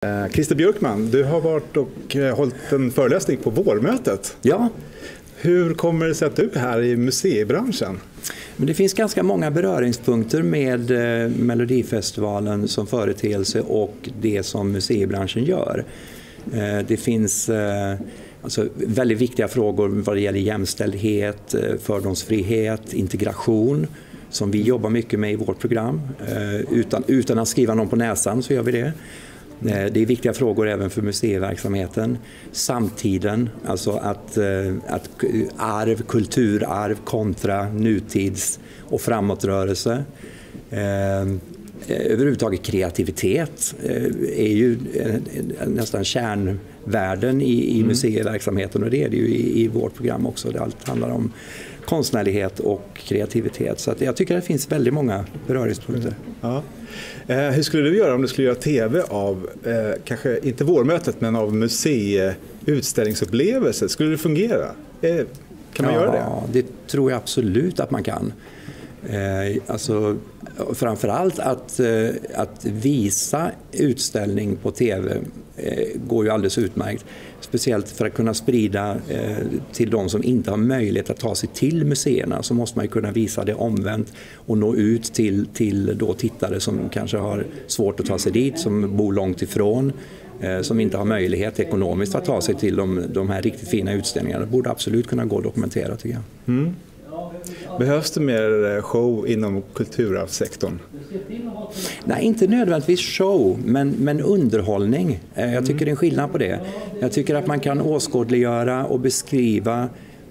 Christer Björkman, du har varit och hållit en föreläsning på vårmötet. Ja. Hur kommer det sig att du är här i museibranschen? Men det finns ganska många beröringspunkter med Melodifestivalen som företeelse och det som museibranschen gör. Det finns alltså väldigt viktiga frågor vad det gäller jämställdhet, fördomsfrihet, integration som vi jobbar mycket med i vårt program. Utan att skriva någon på näsan så gör vi det. Det är viktiga frågor även för museiverksamheten. Samtiden, alltså att kulturarv kontra nutids- och framåtrörelse. Överhuvudtaget kreativitet är ju nästan kärnvärden i museiverksamheten, och det är det ju i vårt program också. Det allt handlar om konstnärlighet och kreativitet. Så att jag tycker att det finns väldigt många beröringspunkter. Ja. Hur skulle du göra om du skulle göra tv av, kanske inte vårmötet, men av museiutställningsupplevelser? Skulle det fungera? Kan man göra det? Ja, det tror jag absolut att man kan. Alltså, framförallt att visa utställning på tv går ju alldeles utmärkt. Speciellt för att kunna sprida till de som inte har möjlighet att ta sig till museerna, så måste man ju kunna visa det omvänt och nå ut till då tittare som kanske har svårt att ta sig dit, som bor långt ifrån, som inte har möjlighet ekonomiskt att ta sig till de här riktigt fina utställningarna. Det borde absolut kunna gå att dokumentera, tycker jag. Mm. Behövs det mer show inom kulturarvssektorn? Nej, inte nödvändigtvis show, men underhållning. Jag tycker det är en skillnad på det. Jag tycker att man kan åskådliggöra och beskriva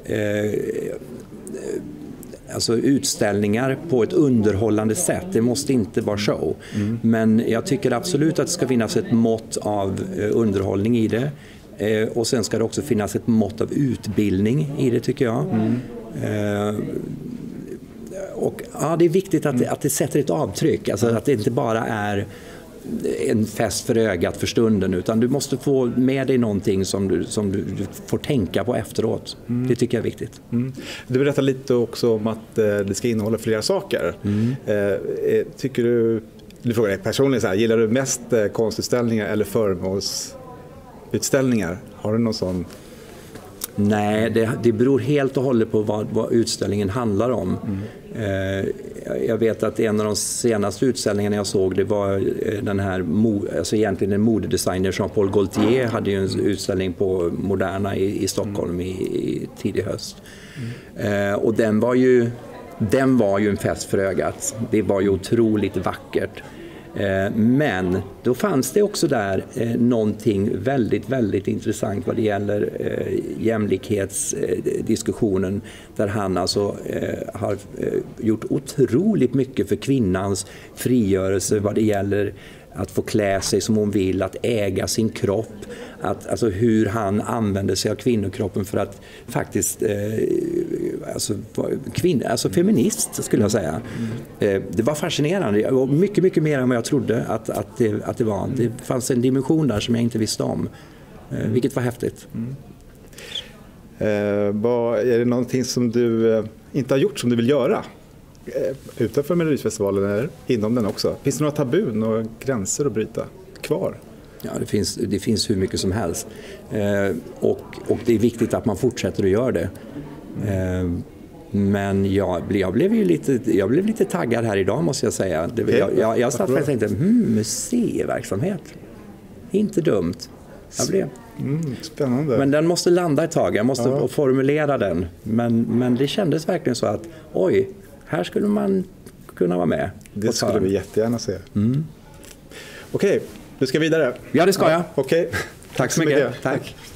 alltså utställningar på ett underhållande sätt. Det måste inte vara show. Men jag tycker absolut att det ska finnas ett mått av underhållning i det. Och sen ska det också finnas ett mått av utbildning i det, tycker jag. Och ja, det är viktigt att det sätter ett avtryck, alltså att det inte bara är en fest för ögat för stunden, utan du måste få med dig någonting som du får tänka på efteråt. Det tycker jag är viktigt. Du berättade lite också om att det ska innehålla flera saker. Tycker du frågar dig personligen så här, gillar du mest konstutställningar eller föremålsutställningar? Har du någon sån? Nej, det beror helt och hållet på vad utställningen handlar om. Jag vet att en av de senaste utställningarna jag såg, det var den här, alltså egentligen en modedesigner, Jean-Paul Gaultier, hade ju en utställning på Moderna i Stockholm i tidig höst. Och den var ju en fest för ögat. Det var ju otroligt vackert. Men då fanns det också där någonting väldigt, väldigt intressant vad det gäller jämlikhetsdiskussionen, där han alltså har gjort otroligt mycket för kvinnans frigörelse vad det gäller att få klä sig som hon vill, att äga sin kropp, alltså hur han använder sig av kvinnokroppen för att faktiskt alltså feminist, skulle jag säga. Det var fascinerande och mycket, mycket mer än vad jag trodde att det var. Det fanns en dimension där som jag inte visste om, vilket var häftigt. Är det någonting som du inte har gjort som du vill göra utanför Melodifestivalen eller inom den också? Finns det några tabun och gränser att bryta kvar? Ja, det finns hur mycket som helst. Och det är viktigt att man fortsätter att göra det. Men jag blev lite taggad här idag, måste jag säga. Jag satt och tänkte, museiverksamhet. Inte dumt. Spännande. Men den måste landa ett tag. Jag måste formulera den. Men det kändes verkligen så att, oj, här skulle man kunna vara med. Det skulle vi jättegärna se. Okej, du ska vidare. Ja, det ska jag. Okej. Tack så mycket. Tack.